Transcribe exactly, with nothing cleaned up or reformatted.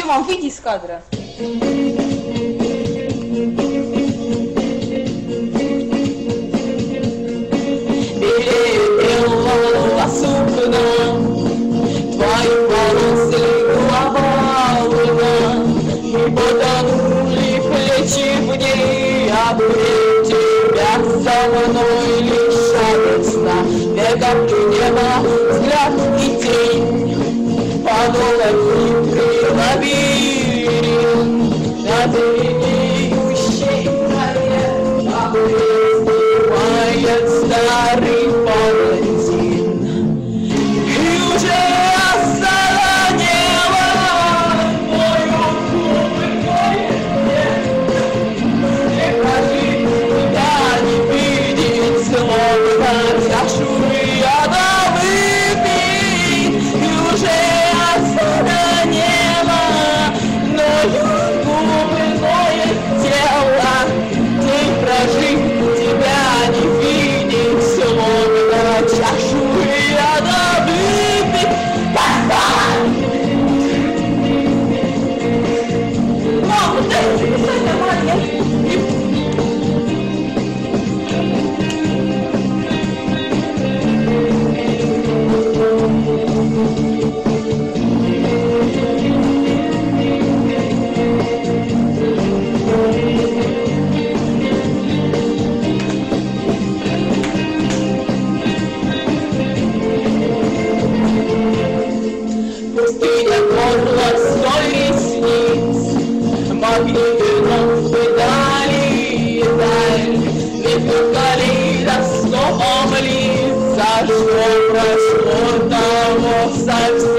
Тима, выйди из кадра. Перепела сукна, твои волосы голова луна, и потонули плечи в ней, обрел тебя со мной лишь радостно. Веком ты небо, взгляд и тень, подолой хитрый лабиринт, на длиннеющей траве обрезывает старый палантин. И уже осолонело мою губы, твое не кажи, тебя не видит, словно чашу яда выпить. И уже осолонело мною губы, твое тело, день прожить, тебя не видит, словно чашу яда выпить. Мама, дай записать нормально. Пустыня горло соль ресниц, магниты ног педали и даль, между калейдоскопом лица, что прошло того совсем.